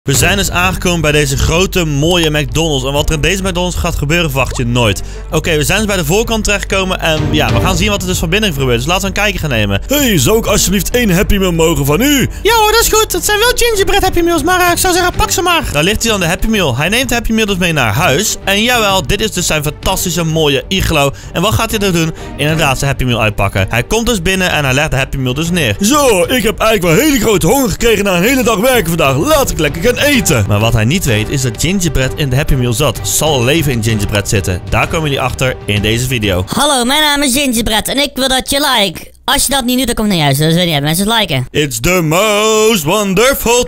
We zijn dus aangekomen bij deze grote, mooie McDonald's. En wat er in deze McDonald's gaat gebeuren, verwacht je nooit. Oké, we zijn dus bij de voorkant terechtgekomen. En ja, we gaan zien wat er dus van binnen gebeurt. Dus laten we een kijkje gaan nemen. Hey, zou ik alsjeblieft 1 Happy Meal mogen van u? Ja hoor, dat is goed. Het zijn wel gingerbread Happy Meals, maar ik zou zeggen, pak ze maar. Daar ligt hij dan, de Happy Meal. Hij neemt de Happy Meal dus mee naar huis. En jawel, dit is dus zijn fantastische, mooie iglo. En wat gaat hij er doen? Inderdaad, zijn Happy Meal uitpakken. Hij komt dus binnen en hij legt de Happy Meal dus neer. Zo, ik heb eigenlijk wel hele grote honger gekregen na een hele dag werken vandaag. Laat ik lekker gaan eten. Maar wat hij niet weet is dat gingerbread in de Happy Meal zat. Zal er leven in gingerbread zitten? Daar komen jullie achter in deze video. Hallo, mijn naam is Gingerbread en ik wil dat je like. Als je dat niet doet, dan komt het niet juist. Dus weet je, mensen het liken. It's the most wonderful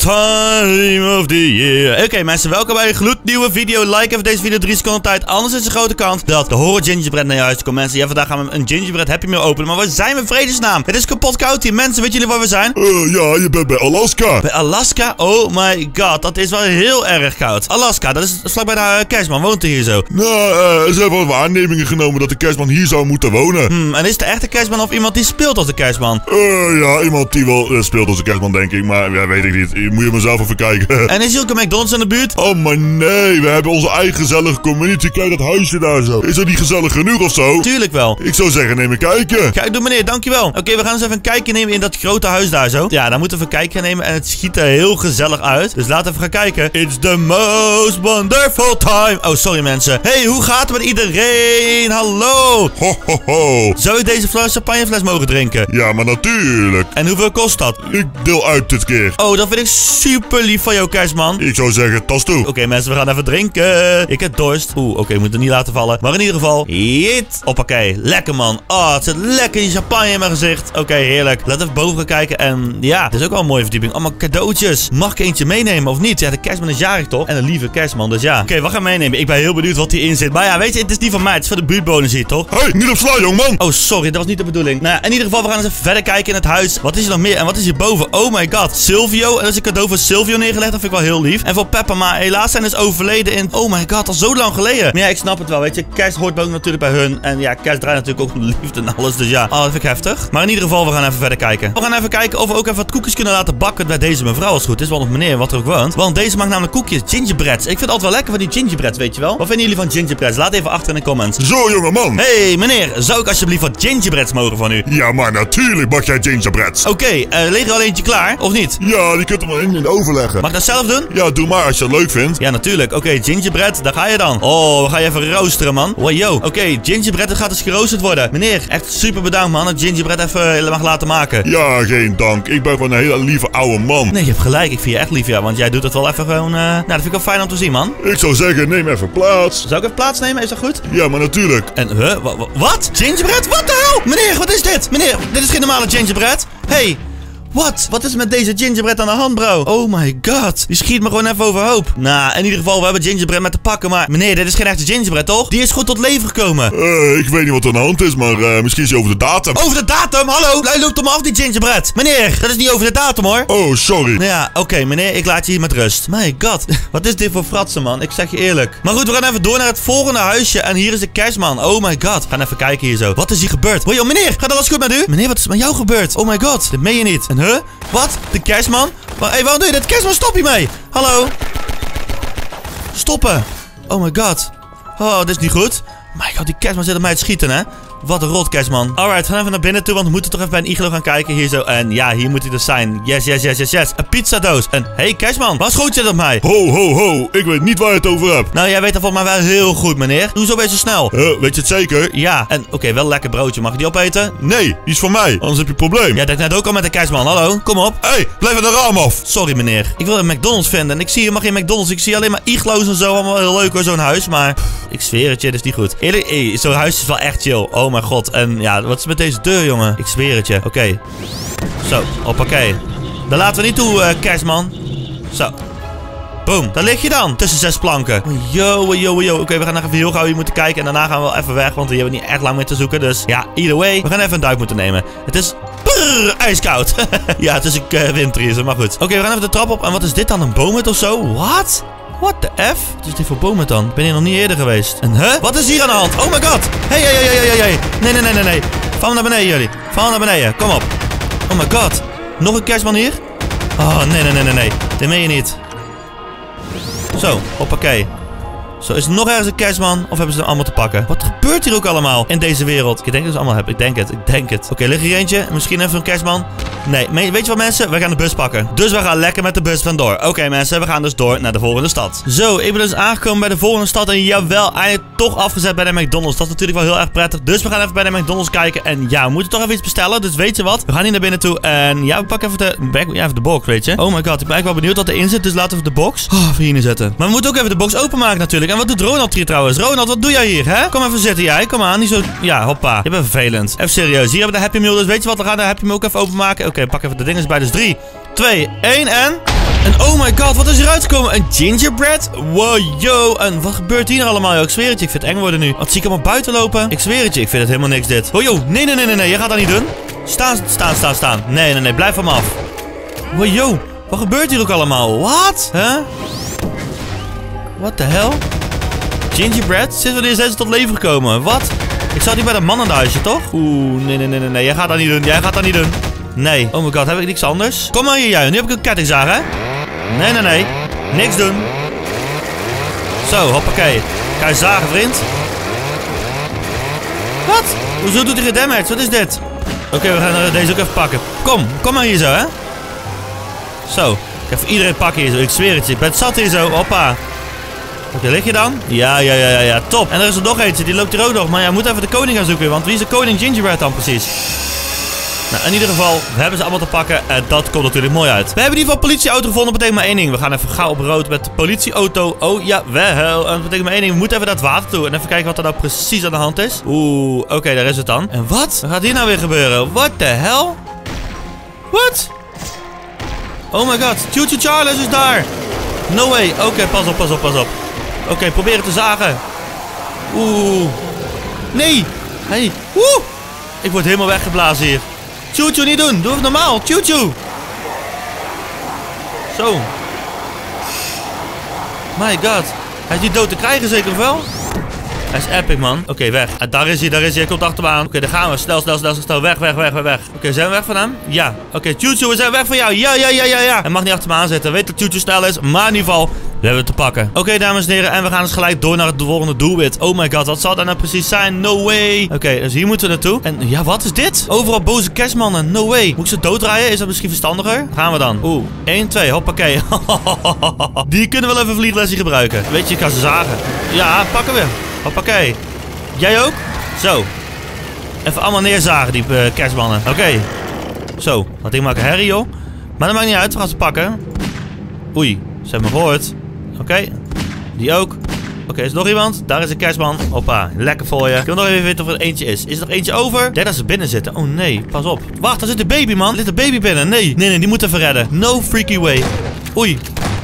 time of the year. Oké, mensen, welkom bij een gloednieuwe video. Like even deze video 3 seconden tijd. Anders is de grote kans dat de horror gingerbread naar je huis komt. Mensen, ja, vandaag gaan we een gingerbread Happy Meal openen. Maar waar zijn we, vredesnaam? Het is kapot koud hier. Mensen, weten jullie waar we zijn? Ja, je bent bij Alaska. Bij Alaska? Oh my god, dat is wel heel erg koud. Alaska, dat is vlakbij de kerstman. Woont hij hier zo? Nou, ze hebben wel waarnemingen genomen dat de kerstman hier zou moeten wonen. En is de echte kerstman of iemand die speelt als de kerstman? Ja, iemand die wel speelt als een kerstman, denk ik. Maar ja, weet ik niet. Moet je maar zelf even kijken. En is hier ook een McDonald's in de buurt? Oh, maar nee. We hebben onze eigen gezellige community. Kijk dat huisje daar zo. Is dat niet gezellig genoeg of zo? Tuurlijk wel. Ik zou zeggen, neem een kijkje. Kijk, doe meneer, dankjewel. Oké, we gaan eens even een kijkje nemen in dat grote huis daar zo. Ja, daar moeten we een kijkje nemen en het schiet er heel gezellig uit. Dus laten we even gaan kijken. It's the most wonderful time. Oh, sorry mensen. Hey, hoe gaat het met iedereen? Hallo. Ho, ho, ho. Zou ik deze champagnefles mogen drinken? Ja, maar natuurlijk. En hoeveel kost dat? Ik deel uit dit keer. Oh, dat vind ik super lief van jou, kerstman. Ik zou zeggen, tas toe. Oké, mensen, we gaan even drinken. Ik heb dorst. Oké, moet er niet laten vallen. Maar in ieder geval, hit. Hoppakee. Lekker, man. Oh, het zit lekker die champagne in mijn gezicht. Oké, heerlijk. Laten we even boven gaan kijken. En ja, dit is ook wel een mooie verdieping. Allemaal cadeautjes. Mag ik eentje meenemen of niet? Ja, de kerstman is jarig toch? En een lieve kerstman, dus ja. Oké, we gaan meenemen. Ik ben heel benieuwd wat hierin zit. Maar ja, weet je, het is niet van mij. Het is voor de buurtbewoners hier, toch? Hey, niet op sla, jongman. Oh, sorry. Dat was niet de bedoeling. Nou ja, in ieder geval, we gaan eens even verder kijken in het huis. Wat is er nog meer? En wat is hierboven? Oh my god. Silvio. En er is een cadeau voor Silvio neergelegd. Dat vind ik wel heel lief. En voor Peppa. Maar helaas zijn dus overleden in... Oh my god, al zo lang geleden. Maar ja, ik snap het wel, weet je. Kerst hoort ook natuurlijk bij hun. En ja, kerst draait natuurlijk ook om liefde en alles. Dus ja, dat vind ik heftig. Maar in ieder geval, we gaan even verder kijken. We gaan even kijken of we ook even wat koekjes kunnen laten bakken bij deze mevrouw. Als het goed is. Want meneer, wat er ook woont. Want deze maakt namelijk koekjes. Gingerbreads. Ik vind het altijd wel lekker van die gingerbreads, weet je wel. Wat vinden jullie van gingerbreads? Laat even achter in de comments. Zo, jongeman. Hey, meneer. Zou ik alsjeblieft wat gingerbreads mogen van u? Ja, maar natuurlijk mag jij gingerbreads. Oké, ligt er al eentje klaar? Of niet? Ja, die kunt er maar in de oven leggen. Mag ik dat zelf doen? Ja, doe maar als je het leuk vindt. Ja, natuurlijk. Oké, gingerbread, daar ga je dan. Oh, we gaan je even roosteren, man. Wow, yo. Oké, gingerbread gaat dus geroosterd worden. Meneer, echt super bedankt, man, dat gingerbread even mag laten maken. Ja, geen dank. Ik ben gewoon een hele lieve oude man. Nee, je hebt gelijk. Ik vind je echt lief, ja. Want jij doet het wel even gewoon... Nou, dat vind ik wel fijn om te zien, man. Ik zou zeggen, neem even plaats. Zou ik even plaatsnemen? Is dat goed? Ja, maar natuurlijk. En, wat? Gingerbread? Wat de hel? Meneer, wat is dit? Meneer, dit is geen normale gingerbread. Hey. Wat is er met deze gingerbread aan de hand, bro? Oh my god. Die schiet me gewoon even overhoop. Nou, in ieder geval, we hebben gingerbread met te pakken. Maar meneer, dit is geen echte gingerbread, toch? Die is goed tot leven gekomen. Ik weet niet wat er aan de hand is, maar misschien is hij over de datum. Over de datum? Hallo? Hij loopt hem af, die gingerbread. Meneer, dat is niet over de datum, hoor. Oh, sorry. Ja, oké, meneer, ik laat je hier met rust. My god. Wat is dit voor fratsen, man? Ik zeg je eerlijk. Maar goed, we gaan even door naar het volgende huisje. En hier is de kerstman. Oh my god. We gaan even kijken hier zo. Wat is hier gebeurd? Wow, meneer, gaat alles goed met u? Meneer, wat is met jou gebeurd? Oh my god. Dit meen je niet. En Wat? De kerstman? Hey, waarom doe je dit? Kerstman, stop hiermee! Hallo? Stoppen! Oh my god. Oh, dit is niet goed. My god, die kerstman zit op mij te schieten, hè? Wat een rot, kerstman. Alright, gaan even naar binnen toe, want we moeten toch even bij een iglo gaan kijken. Hier zo. En ja, hier moet hij dus zijn. Yes. Een pizzadoos. En hey, kerstman, wat schoot je op mij? Ho, ho, ho. Ik weet niet waar je het over hebt. Nou, jij weet dat volgens mij wel heel goed, meneer. Doe zo zo snel. Weet je het zeker? Ja. En oké, wel een lekker broodje. Mag ik die opeten? Nee, die is van mij. Anders heb je een probleem. Jij deed net ook al met de kerstman. Hallo, kom op. Hey, blijf van de raam af. Sorry, meneer. Ik wil een McDonald's vinden. En ik zie helemaal geen McDonald's. Ik zie alleen maar iglo's en zo. Allemaal heel leuk hoor, zo'n huis. Maar ik zweer het je, dit is niet goed. Eerlijk, zo'n huis is wel echt chill. Oh mijn god. En ja, wat is met deze deur, jongen? Ik zweer het je. Oké. Zo, hoppakee. Daar laten we niet toe, kerstman. Zo. Boom, daar lig je dan. Tussen 6 planken. Yo. Oké, we gaan nog even heel gauw hier moeten kijken. En daarna gaan we wel even weg, want hier hebben we niet echt lang meer te zoeken. Dus ja, either way. We gaan even een duik moeten nemen. Het is ijskoud. Ja, het is een winter hier, maar goed. Oké, we gaan even de trap op. En wat is dit dan? Een boomhut of zo? Wat? What the F? Wat is dit voor boomhut dan? Ik ben hier nog niet eerder geweest. En wat is hier aan de hand? Oh my god. Hey. Nee. Val naar beneden, jullie. Val naar beneden. Kom op. Oh my god. Nog een kerstman hier? Oh, nee. Dit meen je niet. Zo, hoppakee. Zo, is er nog ergens een kerstman? Of hebben ze er allemaal te pakken? Wat gebeurt hier ook allemaal in deze wereld? Ik denk dat ze allemaal hebben. Ik denk het. Oké, ligt hier eentje? Misschien even een kerstman? Nee, weet je wat mensen? We gaan de bus pakken. Dus we gaan lekker met de bus vandoor. Oké, mensen, we gaan dus door naar de volgende stad. Zo, ik ben dus aangekomen bij de volgende stad. En jawel, eindelijk toch afgezet bij de McDonald's. Dat is natuurlijk wel heel erg prettig. Dus we gaan even bij de McDonald's kijken. En ja, we moeten toch even iets bestellen. Dus weet je wat? We gaan hier naar binnen toe. En ja, we pakken even de box, weet je. Oh my god, ik ben eigenlijk wel benieuwd wat erin zit. Dus laten we de box even hier neerzetten. Maar we moeten ook even de box openmaken natuurlijk. En wat doet Ronald hier trouwens? Ronald, wat doe jij hier, hè? Kom even zitten, jij. Kom aan, niet zo... Ja, hoppa. Je bent vervelend. Even serieus. Hier hebben we de Happy Meal. Dus weet je wat? We gaan de Happy Meal ook even openmaken. Oké, pak even de dinges bij. Dus 3, 2, 1 en... En oh my god, wat is er uitgekomen? Een gingerbread? Wow, yo. En wat gebeurt hier allemaal, joh? Ik zweer het je, ik vind het eng worden nu. Wat zie ik allemaal buiten lopen? Ik zweer het je, ik vind het helemaal niks dit. Oh, yo. Nee. Je gaat dat niet doen. Staan. Nee. Blijf van me af. Wow, yo. Wat gebeurt hier ook allemaal? Wat? Huh? What the hell? Gingerbread? Sinds wanneer zijn ze tot leven gekomen? Wat? Ik zat hier bij dat mannenhuisje, toch? Oeh, nee. Jij gaat dat niet doen. Nee. Oh my god, heb ik niks anders? Kom maar hier, jij. Nu heb ik een kettingzaag, hè? Nee. Niks doen. Zo, hoppakee. Ga je zagen, vriend? Wat? Hoezo doet hij geen damage? Wat is dit? Oké, we gaan deze ook even pakken. Kom maar hier zo, hè? Zo. Ik ga even iedereen pakken hier zo. Ik zweer het je. Ik ben zat hier zo. Hoppa. Oké, lig je dan? Ja, top. En er is er nog eentje, die loopt hier ook nog. Maar ja, we moeten even de koning gaan zoeken, want wie is de koning Gingerbread dan precies? Nou, in ieder geval, we hebben ze allemaal te pakken en dat komt natuurlijk mooi uit. We hebben in ieder geval een politieauto gevonden, dat betekent maar één ding. We gaan even gauw op rood met de politieauto. Oh, jawel. En dat betekent maar één ding, we moeten even naar het water toe. En even kijken wat er nou precies aan de hand is. Oeh, oké, daar is het dan. En wat gaat hier nou weer gebeuren? What the hell? What? Oh my god, Choo Charles is daar. No way. Oké, pas op. Oké, probeer het te zagen. Oeh. Nee. Hey. Woe. Ik word helemaal weggeblazen hier. Choo, niet doen. Doe het normaal. Choo. Zo. My god. Hij is niet dood te krijgen zeker of wel? Hij is epic, man. Oké, weg. Daar is hij. Hij komt achter me aan. Oké, daar gaan we. Snel. Weg. Oké, zijn we weg van hem? Ja. Oké, Choo, we zijn weg van jou. Ja. Hij mag niet achter me aan zitten. Weet dat Choo snel is. Maar in ieder geval, we hebben het te pakken. Oké, dames en heren. En we gaan dus gelijk door naar het volgende doelwit. Oh my god, wat zal dat nou precies zijn? No way. Oké, dus hier moeten we naartoe. En ja, wat is dit? Overal boze kerstmannen. No way. Moet ik ze dooddraaien? Is dat misschien verstandiger? Gaan we dan. Oeh, 1, 2. Hoppakee. Die kunnen wel even een vlieglesje gebruiken. Weet je, ik ga ze zagen. Ja, pakken we. Hoppakee. Jij ook? Zo. Even allemaal neerzagen, die kerstmannen. Oké. Zo. Dat ding maakt herrie, joh. Maar dat maakt niet uit. We gaan ze pakken. Oei. Ze hebben me gehoord. Oké. Die ook. Oké, is er nog iemand? Daar is een kerstman. Hoppa. Lekker voor je. Ik wil nog even weten of er eentje is. Is er nog eentje over? Ik denk dat ze binnen zitten. Oh nee. Pas op. Wacht, daar zit een baby, man. Er zit een baby binnen. Nee, die moet even redden. No freaky way. Oei.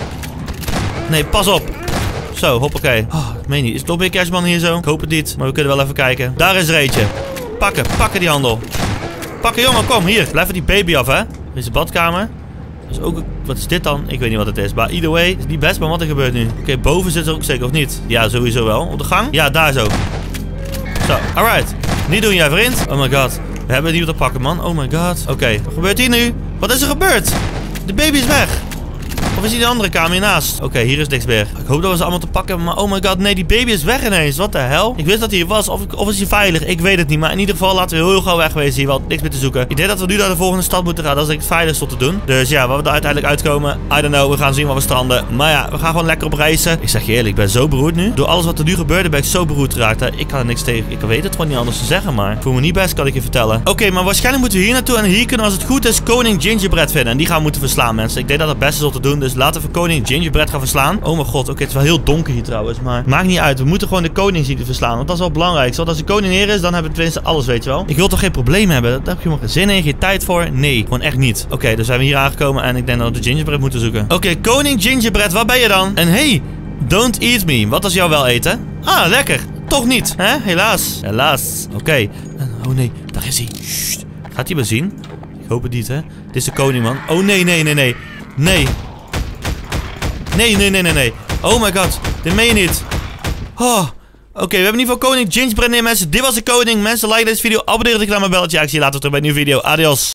Nee, pas op. Zo, hoppakee. Oh, ik meen niet. Is er nog meer kerstman hier zo? Ik hoop het niet. Maar we kunnen wel even kijken. Daar is er eentje. Pakken die handel. Pakken, jongen. Kom, hier. Blijf van die baby af, hè. Dit is de badkamer. Dat is ook... Wat is dit dan? Ik weet niet wat het is. Maar either way, is niet best, maar wat er gebeurt nu. Oké, boven zit er ook zeker, of niet? Ja, sowieso wel. Op de gang? Ja, daar zo. Zo, alright. Niet doen, jij vriend. Oh my god. We hebben die te pakken, man. Oh my god. Oké, wat gebeurt hier nu? Wat is er gebeurd? De baby is weg. Of is die de andere kamer hiernaast? Oké, hier is niks meer. Ik hoop dat we ze allemaal te pakken hebben. Maar oh my god, nee, die baby is weg ineens. Wat de hel? Ik wist dat hij hier was. Of is hij veilig? Ik weet het niet. Maar in ieder geval laten we heel gauw wegwezen hier. Want niks meer te zoeken. Ik denk dat we nu naar de volgende stad moeten gaan. Dat is denk ik het veiligste om te doen. Dus ja, waar we er uiteindelijk uitkomen. I don't know. We gaan zien waar we stranden. Maar ja, we gaan gewoon lekker op reizen. Ik zeg je eerlijk, ik ben zo beroerd nu. Door alles wat er nu gebeurde ben ik zo beroerd geraakt. Ik kan er niks tegen. Ik weet het gewoon niet anders te zeggen. Maar ik voel me niet best, kan ik je vertellen. Oké, maar waarschijnlijk moeten we hier naartoe. En hier kunnen we, als het goed is, koning Gingerbread vinden. En die gaan we moeten verslaan, mensen. Ik denk dat het beste is om te doen. Dus laten we koning Gingerbread gaan verslaan. Oh mijn god, oké, het is wel heel donker hier trouwens. Maar maakt niet uit. We moeten gewoon de koning zien te verslaan. Want dat is wel belangrijk. Zodat als de koning neer is, dan hebben we tenminste alles, weet je wel. Ik wil toch geen probleem hebben? Daar heb je helemaal geen zin in, geen tijd voor. Nee, gewoon echt niet. Oké, dus zijn we hier aangekomen en ik denk dat we de Gingerbread moeten zoeken. Oké, koning Gingerbread, waar ben je dan? En hey, don't eat me. Wat als jou wel eten? Ah, lekker. Toch niet, hè? Helaas. Oké. Oh nee, daar is hij. Sst. Gaat hij me zien? Ik hoop het niet, hè? Dit is de koning, man. Oh nee. Nee. Oh my god. Dit meen je niet. Oh. Oké, we hebben in ieder geval koning Gingerbread neer, mensen. Dit was de koning. Mensen, like deze video. Abonneer op het kanaal, mijn belletje. Ik zie je later terug bij een nieuwe video. Adios.